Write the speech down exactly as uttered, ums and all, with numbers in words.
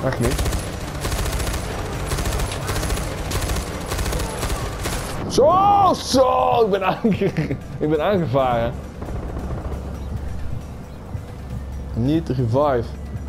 Echt niet. Zo, zo, ik ben, aange... ik ben aangevaren. Niet revive.